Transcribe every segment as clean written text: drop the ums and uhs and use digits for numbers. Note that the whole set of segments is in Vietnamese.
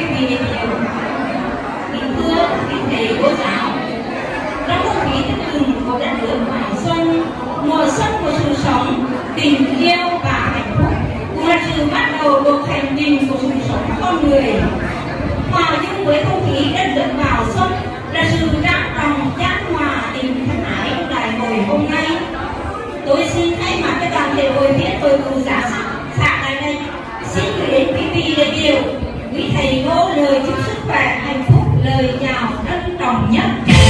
quý vị đại biểu, kính thưa quý thầy cô giáo, trong không khí tưng bừng của đất nước Hải Xuân, mùa xuân của sự sống, tình yêu và hạnh phúc cũng là sự bắt đầu cuộc hành trình của sự sống con người. Hòa chung với không khí đất nước vào xuân là sự trang trọng chan hòa tình thân ái trong đại hội hôm nay. Tôi xin thay mặt cho toàn thể hội viên hội phụ giáo xã tại đây xin gửi đến quý vị đại biểu, quý thầy cô lời chúc sức khỏe, hạnh phúc, lời chào trân trọng nhất.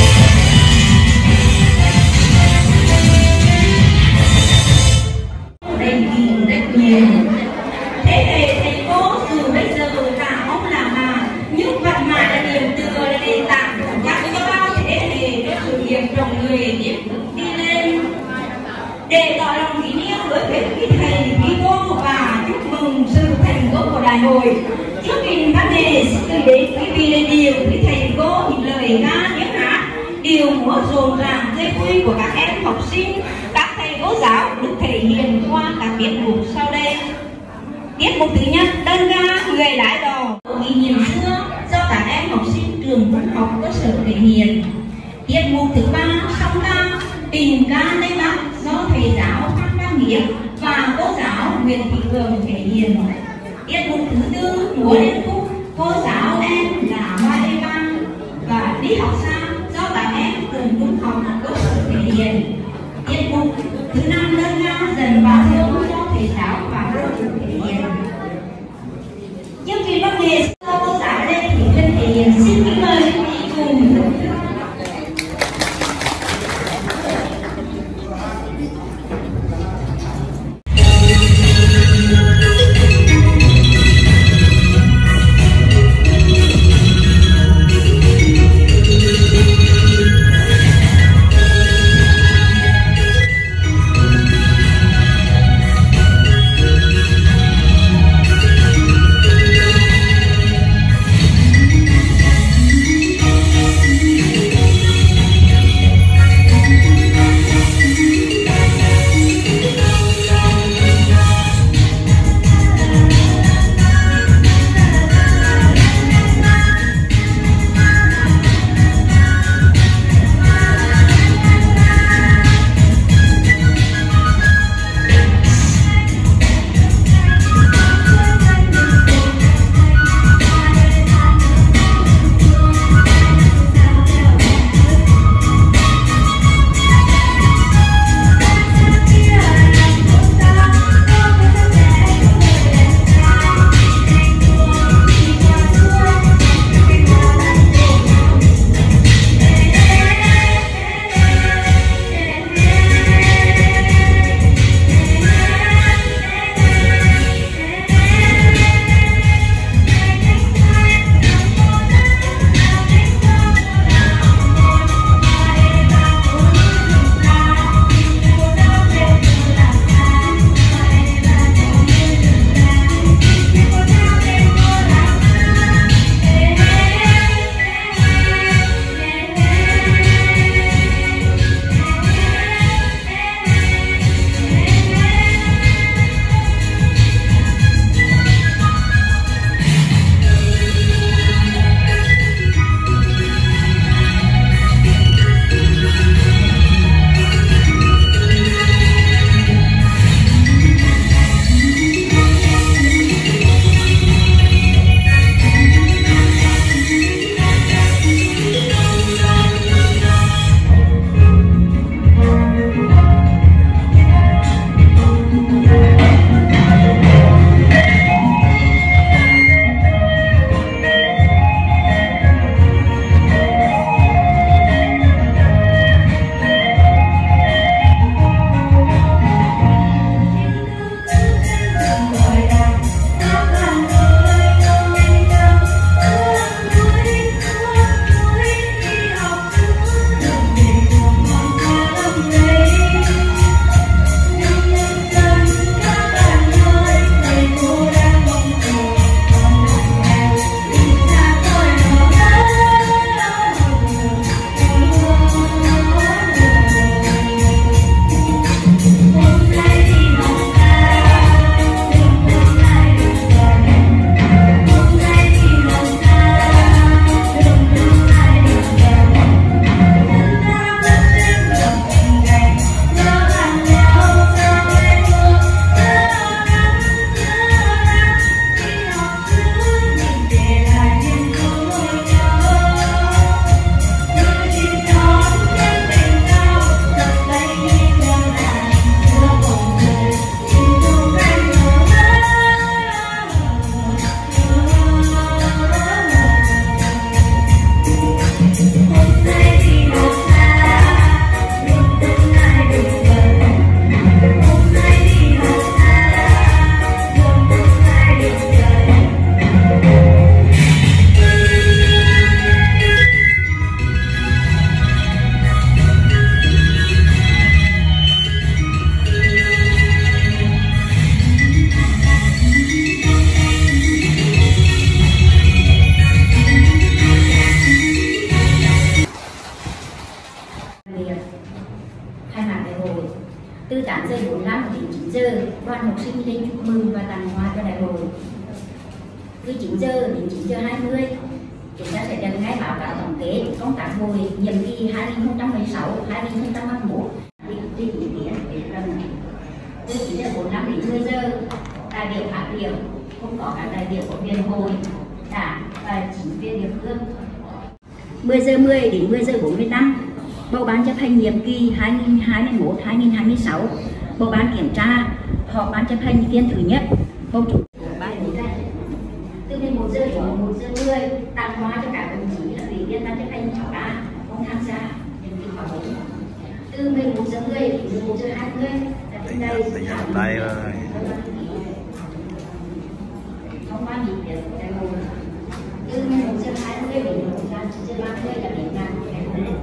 Đây thì rất nhiều. Thế hệ thầy cô dù bây giờ cả ông là mà, nhưng vẫn mãi là điểm tựa, là nền tảng vững chắc cho bao thế hệ cho sự nghiệp trồng người tiếp tục đi lên. Để tỏ lòng kính yêu đối với quý thầy, quý cô và chúc mừng sự thành công của đại hội, chương trình văn nghệ xin gửi đến quý vị đại biểu, quý thầy cô những lời ca tiếng hát, điều múa rộn ràng tươi vui của các em học sinh, các thầy cô giáo được thể hiện qua các tiết mục sau đây. Tiết mục thứ nhất, đơn ca người lái đò kỷ niệm xưa do các em học sinh trường trung học cơ sở thể hiện. Tiết mục thứ ba, song ca tình ca Tây Bắc do thầy giáo Phan Văn Nghĩa và cô giáo Nguyễn Thị Cường thể hiện. Tiết mục thứ tư, múa liên khúc cô giáo em là Hoa Lê Văn và đi học xa do các em trường trung học cơ sở thể hiện. Tiết mục thứ năm, đơn ca dần vào thương do thầy giáo và cô thể hiện. Chương trình văn nghệ do cô giáo Lê Thị Vân thể hiện. Xin kính mời quý vị cùng thưởng thức. đoàn học sinh lên chúc mừng và tặng hoa cho đại hội. Từ 9 giờ đến 9 giờ 20 chúng ta sẽ nhận ngay báo cáo tổng kết công tác hội nhiệm kỳ 2016-2021 đi ý kiến về phần. Từ 9 giờ 45 đến 10 giờ đại biểu phát biểu, không có các đại biểu của viên hội, đảng và chính quyền địa phương. 10 giờ 10 đến 10 giờ 45 bầu ban chấp hành nhiệm kỳ 2021-2026, bầu ban kiểm tra, họp ban chấp hành phiên thứ nhất, bầu chủ ban bí thư. Từ 11 giờ đến 11 giờ 10 tặng hoa cho các đồng chí là ủy viên ban chấp hành khóa 3 không tham gia nhiệm kỳ khóa 4. Từ 11 giờ 10 đến 11 giờ 20 là trên đây tay rồi. Trong ban nghị quyết của đại hội. Từ 11 giờ 20 đến 11 giờ 30 là điểm ngàn của đại hội.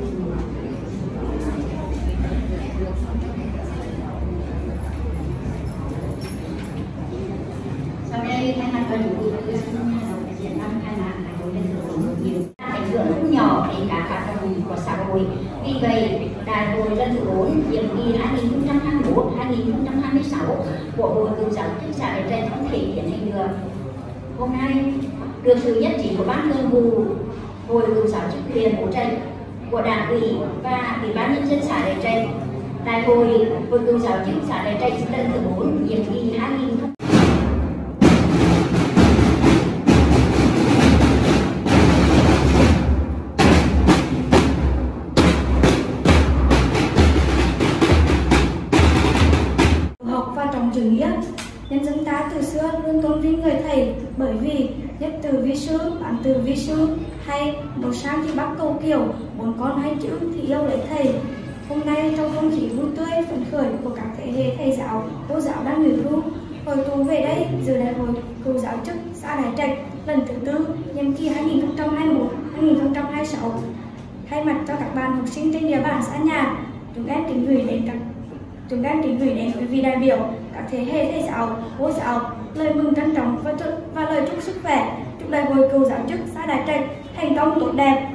Sau đây thay mặt đoàn chủ tịch xin diễn văn khai mạc đại hội lần thứ 4 ảnh hưởng không nhỏ đến các hoạt động của xã hội. Vì vậy, đại hội lần thứ 4 nhiệm kỳ 2021-2026 của Hội Cựu giáo chức xã Đại Trạch không thể tiến hành được. Hôm nay, được sự nhất trí của ban thường vụ Hội Cựu giáo chức huyện Bố Trạch, của Đảng ủy và Ủy ban nhân dân xã Đại Trạch, đại hội Hội Cựu giáo chức xã Đại Trạch lần thứ 4 nhiệm kỳ 2020. Chủ nghĩa. Nhân dân ta từ xưa luôn tôn vinh người thầy bởi vì nhất từ vi sư, bản từ vi sư, hay một sang thì bắc cầu kiểu, bốn con hai chữ thì yêu lấy thầy. Hôm nay trong không khí vui tươi phấn khởi của các thế hệ thầy giáo, cô giáo đang nghỉ hưu, hội tụ về đây dự đại hội cựu giáo chức xã Đại Trạch lần thứ 4 nhiệm kỳ 2021-2026. Thay mặt cho các bạn học sinh trên địa bàn xã nhà, chúng em kính gửi đến quý vị đại biểu, các thế hệ thầy giáo, cô giáo lời mừng trân trọng và lời chúc sức khỏe, chúc đại hội cựu giáo chức xã Đại Trạch thành công tốt đẹp.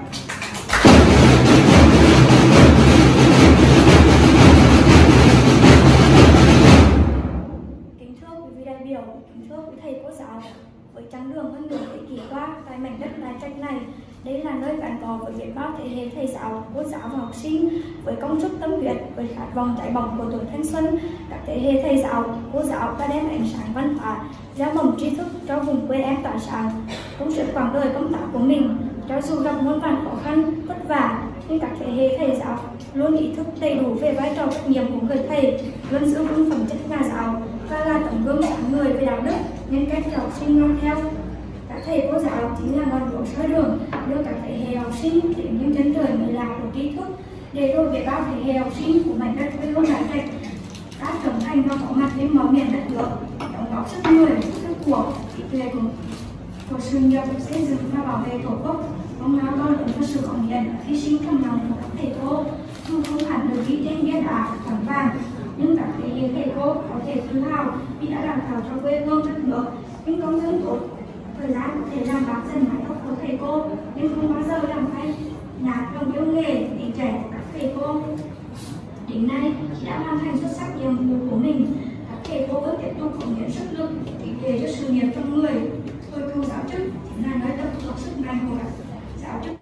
Kính thưa quý vị đại biểu, kính thưa quý thầy cô giáo, với chặng đường hơn nửa thế kỷ qua tại mảnh đất Đại Trạch này, đây là nơi gắn bó với biết bao thế hệ thầy giáo, cô giáo và học sinh, với công sức tâm huyết, với khát vọng cháy bỏng của tuổi thanh xuân. Các thế hệ thầy giáo, cô giáo đã đem ánh sáng văn hóa, gieo mầm tri thức cho vùng quê em tỏa sáng. Trong suốt quãng đời công tác của mình, cho dù gặp muôn vàn khó khăn, vất vả, nhưng các thế hệ thầy giáo luôn ý thức đầy đủ về vai trò trách nhiệm của người thầy, luôn giữ vững phẩm chất nhà giáo và là tấm gương sáng người về đạo đức, nhân cách cho học sinh noi theo. Các thầy cô giáo chính là ngọn đuốc soi đường đưa các thế hệ học sinh đến những chân trời mới lạ của tri thức, để rồi về bao thế hệ học sinh của mảnh đất quê hương Đại Trạch đã trưởng thành và có mặt trên mọi miền đất nước, đóng góp sức người, sức của, trí tuệ của sự nghiệp xây dựng và bảo vệ tổ quốc, công lao to lớn và sự cống hiến hy sinh trong lòng của các thầy cô. Dù không hẳn được ghi trên bia đá bằng vàng, nhưng các thế hệ thầy cô có thể tự hào vì đã làm giàu cho quê hương đất nước, những công dân tốt. Thời gian có thể làm bạc dần mái tóc của thầy cô, nhưng không bao giờ làm hay nhạt lòng yêu nghề để trẻ của các thầy cô. Đến nay, khi đã hoàn thành xuất sắc nhiệm vụ của mình, các thầy cô vẫn tiếp tục cống hiến sức lực trí tuệ cho sự nghiệp trong người. Hội cựu giáo chức chính là nơi tập hợp sức mạnh của các giáo chức.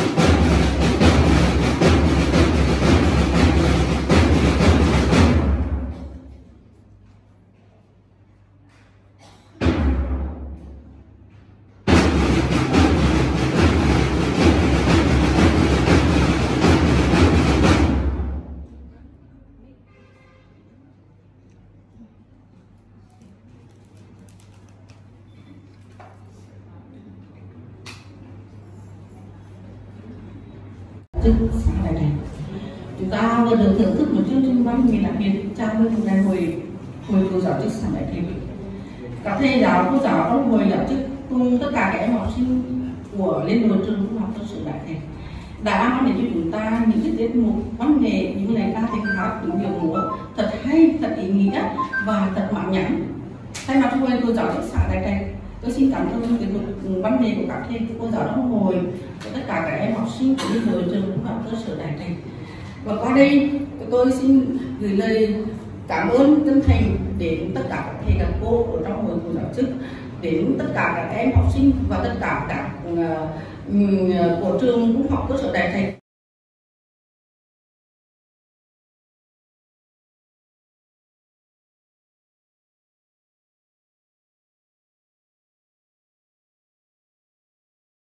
Chúng ta vừa được thưởng thức một chương trình văn nghệ đặc biệt chào mừng đại hội cựu giáo chức xã Đại Trạch. Các thầy giáo cô giáo trong hội giáo chức cùng tất cả các em học sinh của liên đoàn trường trung học cơ sở Đại Trạch đã mang đến cho chúng ta những cái tiết mục văn nghệ, những lời ca tiếng hát, những điệu múa thật hay, thật ý nghĩa và thật mãn nhãn. Thay mặt hội cựu giáo chức xã Đại Trạch, tôi xin cảm ơn tiết mục văn nghệ của các thầy cô giáo trong hội và tất cả các em học sinh của liên đoàn trường trung học cơ sở Đại Trạch. Và qua đây tôi xin gửi lời cảm ơn chân thành đến tất cả các thầy các cô ở trong hội phụ giáo chức, đến tất cả các em học sinh và tất cả các của trường trung học cơ